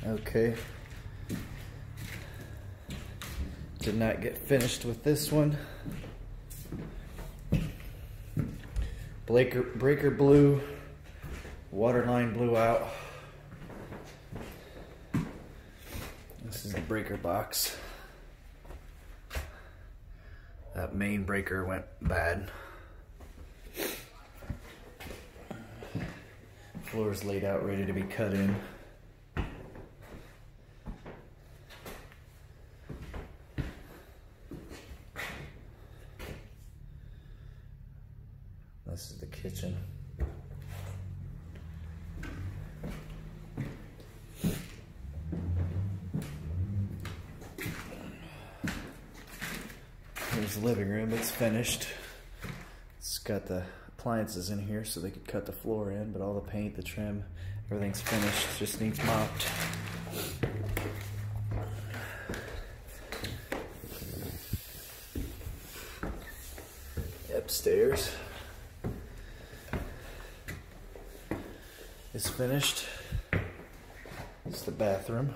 Okay. Did not get finished with this one. Breaker blew, water line blew out. This is the breaker box. That main breaker went bad. Floor is laid out, ready to be cut in. This is the kitchen. Here's the living room. It's finished. It's got the appliances in here so they could cut the floor in, but all the paint, the trim, everything's finished. It just needs mopped. Upstairs is finished. It's the bathroom.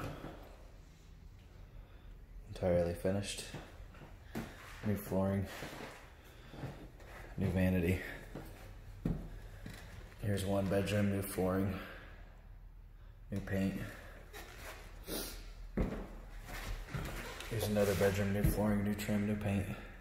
Entirely finished. New flooring. New vanity. Here's one bedroom, new flooring. New paint. Here's another bedroom, new flooring, new trim, new paint.